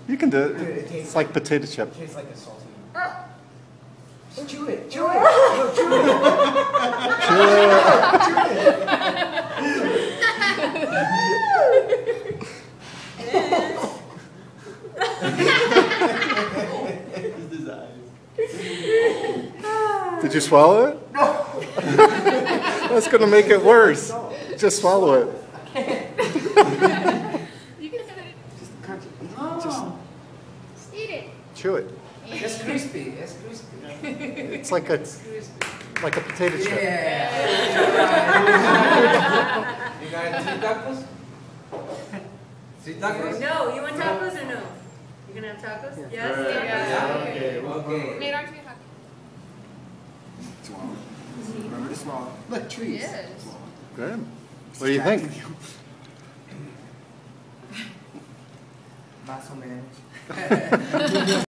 You can do it. It's like potato chip. It tastes like a salty. Just chew it. Chew it. No, chew it. Did you swallow it? No. That's going to make it worse. Just swallow it. You can have it. Just crunch it. Oh. Just Eat it. Chew it. it's crispy. It's crispy. It's like It's crispy. a potato chip. Yeah. You got 3 tacos? 3 tacos? No, you want tacos or no? You gonna have tacos? Yes? Yeah. Okay. Made aren't we happy? Swallow. Remember to swallow. Look, trees. Yes. Good. What do you think? Muscle man.